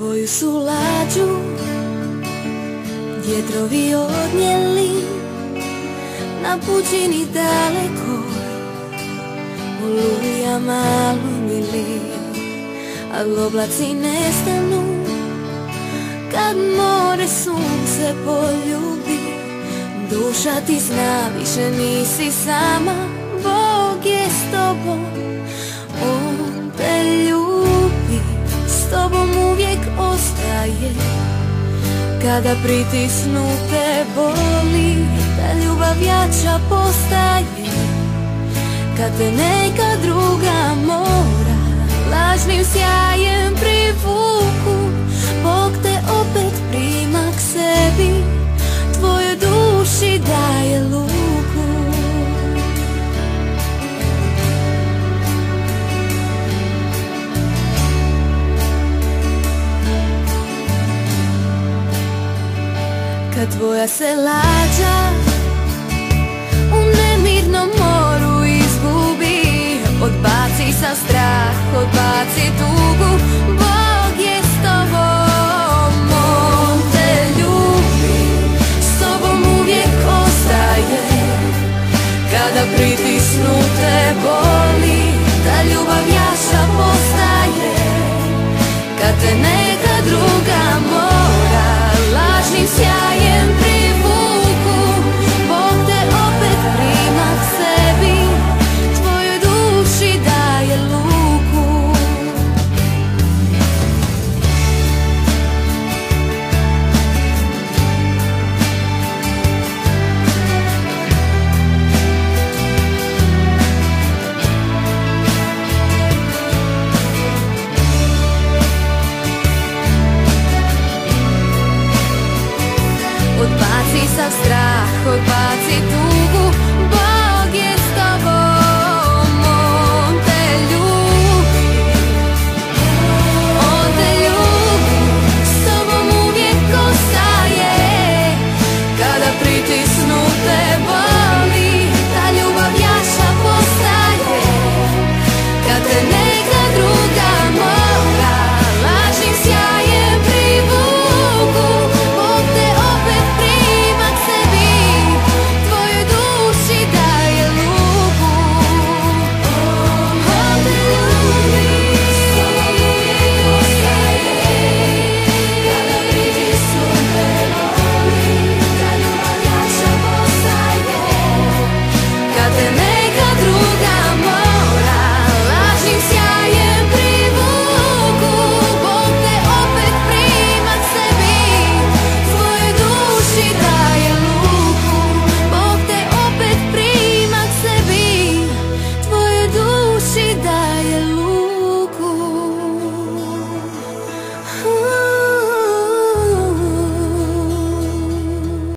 Tvoju su lađu vjetrovi odnijeli na pučini daleko, olujama lumili, al oblaci nestanu kad more sunce poljubi. Duša ti zna, više nisi sama, Bog je s tobom, On te ljubi, s tobom uvijek ostaje. Kada pritisnu te boli, ta ljubav jača postaje. Kad te neka druga mora lažnim sjajem privuku, Bog te opet prima k sebi, tvojoj duši daje luku. Kad tvoja se lađa u nemirnom moru izgubi, odbaci sa strah, odbaci tugu, Bog je s tobom, On te ljubi, s tobom uvijek ostaje. Kada pritisnu te boli, ta ljubav jača postaje. Kad te neka druga mora lažnim sjajem